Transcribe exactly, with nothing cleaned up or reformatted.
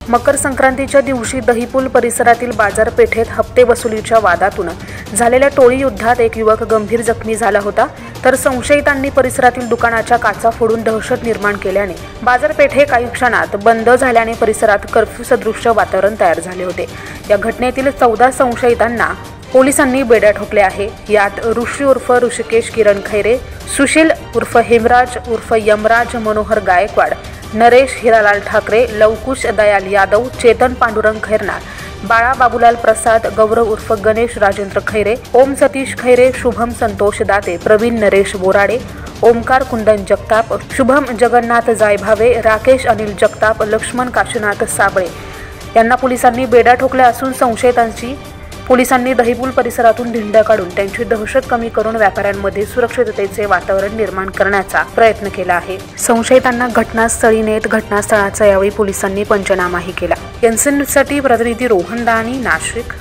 मकर संक्रांतीच्या दिवशी दहीपूल परिसरातील बाजारपेठेत हप्ते वसुलीच्या वादातून झालेल्या टोळी युद्धात एक युवक गंभीर जखमी झाला होता, तर संशयितांनी परिसरातील दुकानाच्या काचा फोडून दहशत निर्माण केल्याने बाजारपेठे काही क्षणात बंद झाल्याने परिसरात कर्फ्यू सदृश्य वातावरण तयार झाले होते। या घटनेतील चौदा संशयितांना पोलिसांनी बेड्या ठोकले आहे। यात ऋषी उर्फ ऋषिकेश किरण खैरे, सुशील उर्फ हेमराज उर्फ यमराज मनोहर गायकवाड, नरेश हिरालाल ठाकरे, लवकुश दयाल यादव, चेतन पांडुरंग खैरनार, बाळा बाबूलाल प्रसाद, गौरव उर्फ गणेश राजेंद्र खैरे, ओम सतीश खैरे, शुभम संतोष दाते, प्रवीण नरेश बोराडे, ओमकार कुंदन जगताप, शुभम जगन्नाथ जायभावे, राकेश अनिल जगताप, लक्ष्मण काशीनाथ साबळे यांना पोलिसांनी बेड्या ठोकल्या असून संशयितांची पोलिसांनी दहीपूल परिसरातून धिंड काढून त्यांची दहशत कमी करून व्यापाऱ्यांमध्ये सुरक्षिततेचे वातावरण निर्माण करण्याचा प्रयत्न केला आहे। संशयितांना घटनास्थळी नेत घटनास्थळाचा यावेळी पोलिसांनी पंचनामाही केला। एनसीएनसाठी प्रतिनिधी रोहन दानी, नाशिक।